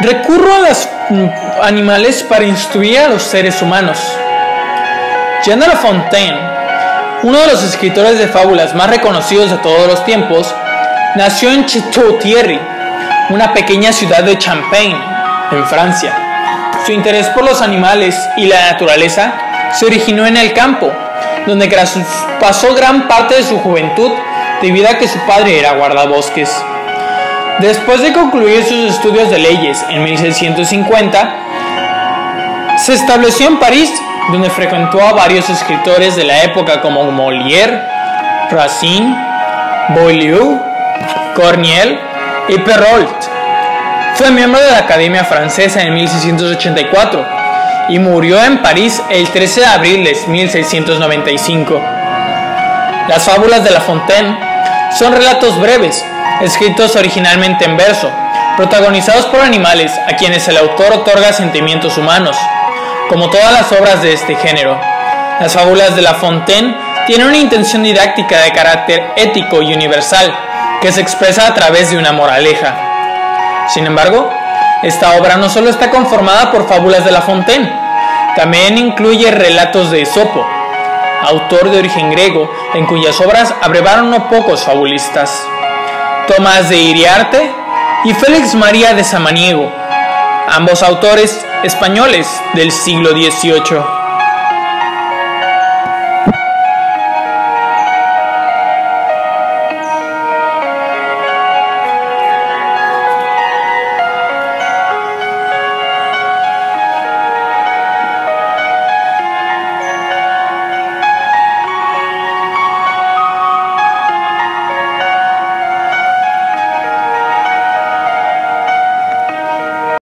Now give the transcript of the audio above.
Recurro a los animales para instruir a los seres humanos. Jean de La Fontaine, uno de los escritores de fábulas más reconocidos de todos los tiempos, nació en Château-Thierry, una pequeña ciudad de Champagne, en Francia. Su interés por los animales y la naturaleza se originó en el campo, donde pasó gran parte de su juventud debido a que su padre era guardabosques. Después de concluir sus estudios de leyes en 1650, se estableció en París, donde frecuentó a varios escritores de la época como Molière, Racine, Boileau, Corneille y Perrault. Fue miembro de la Academia Francesa en 1684 y murió en París el 13 de abril de 1695. Las fábulas de La Fontaine son relatos breves, escritos originalmente en verso, protagonizados por animales a quienes el autor otorga sentimientos humanos. Como todas las obras de este género, las fábulas de La Fontaine tienen una intención didáctica de carácter ético y universal que se expresa a través de una moraleja. Sin embargo, esta obra no solo está conformada por fábulas de La Fontaine, también incluye relatos de Esopo, autor de origen griego, en cuyas obras abrevaron no pocos fabulistas, Tomás de Iriarte y Félix María de Samaniego, ambos autores españoles del siglo XVIII.